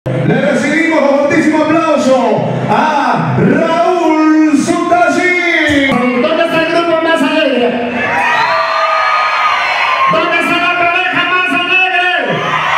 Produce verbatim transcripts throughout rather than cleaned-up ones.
Le recibimos con fortísimo aplauso a Raúl Sundasi. ¿Dónde está el grupo más alegre? ¿Dónde está la pareja más alegre?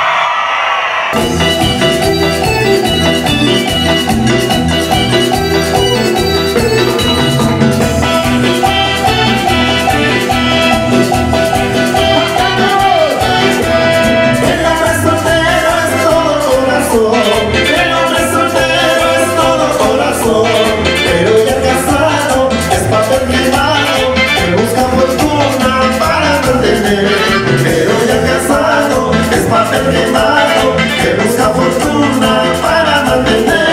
El hombre soltero es todo corazón. El hombre soltero es todo corazón. Pero ya casado es papel quemado que busca fortuna para mantener. Pero ya casado es papel quemado que busca fortuna para mantener.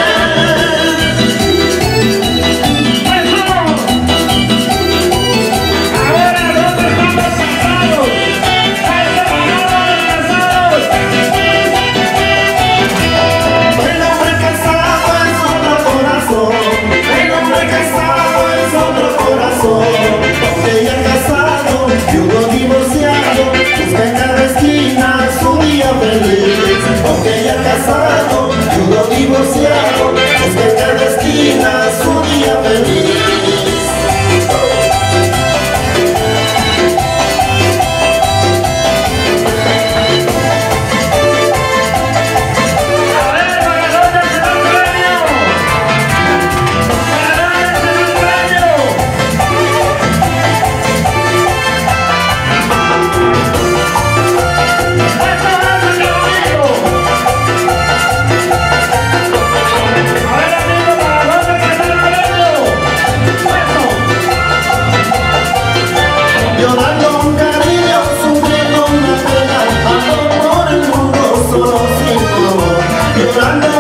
Aunque ya casado y uno divorciado, busca en cada esquina su día feliz. Aunque ya casado y uno divorciado, busca en cada esquina su día feliz. Llorando un cariño, sufriendo una pena, ando por el mundo solo sin tu amor. Llorando